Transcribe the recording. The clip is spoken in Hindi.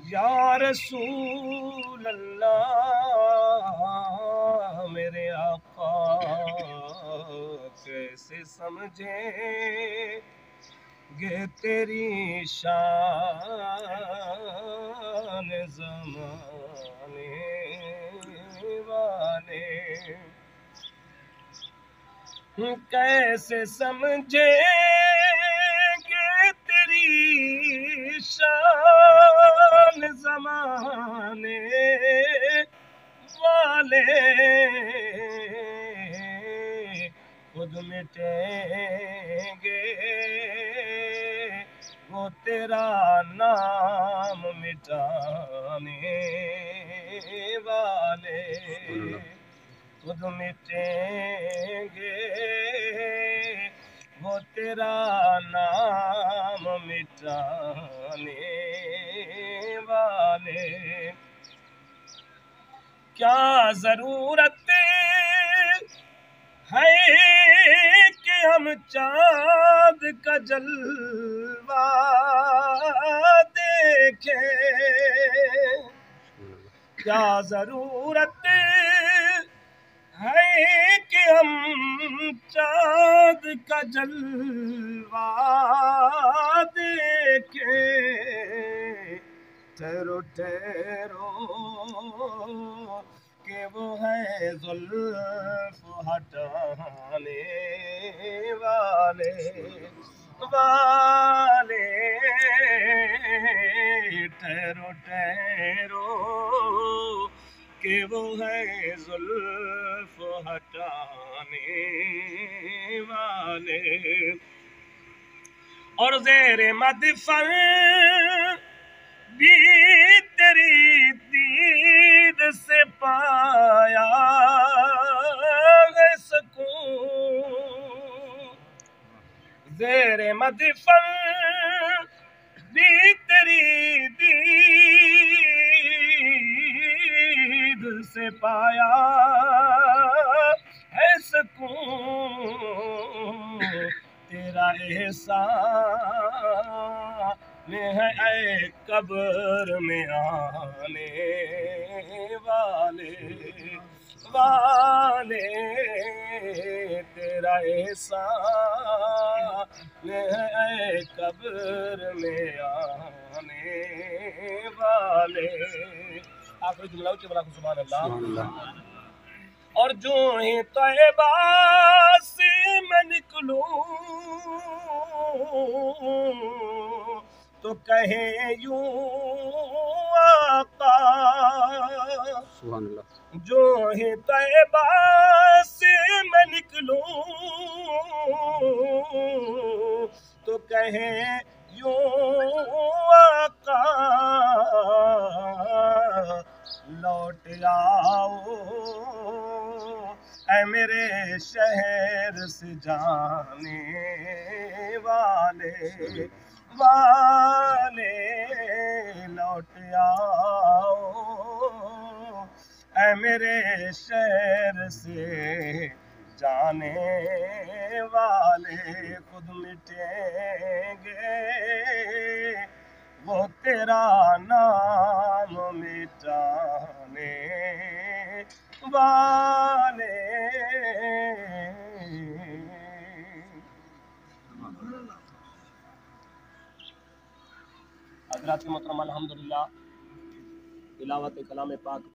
या रसूल अल्लाह मेरे आका कैसे समझेंगे तेरी शान ज़माने वाले, कैसे समझेंगे तेरी शान ज़माने वाले, खुद मिटेंगे वो तेरा नाम मिटाने वाले, खुद मिटेंगे वो तेरा नाम मिटाने वाले। क्या जरूरत है कि हम चाँद का जलवा देखें, क्या जरूरत है कि हम चाँद का जलवा देखें, ठहरो ठहरो कि वो है जुल्फ हटाने वाले वाले, ठहरो ठहरो कि वो है जुल्फ हटाने वाले। और ज़ेरे मदफन भी तेरी दीद से पाया है सुकून, ज़ेरे मदफन भी तेरी दीद से पाया है सुकून, तेरा एहसान है ऐ कब्र में आने वाले वाले, तेरा एहसान है ऐ कब्र में आने वाले। आखिरी जुमला उच्च बला सुभान अल्लाह। और जो ही तैबा से मैं निकलूं तो कहे यूं आका, सुभान अल्लाह। जो ही तैबा से मैं निकलूं तो कहे यूं आका, लौट आओ ऐ मेरे शहर से जाने वाले वाले, लौट आओ ऐ मेरे शहर से जाने वाले, खुद मिटेंगे वो तेरा नाम मिटाने वाले। हज़रात मोहतरम अल्हम्दुलिल्लाह तिलावत कलाम पाक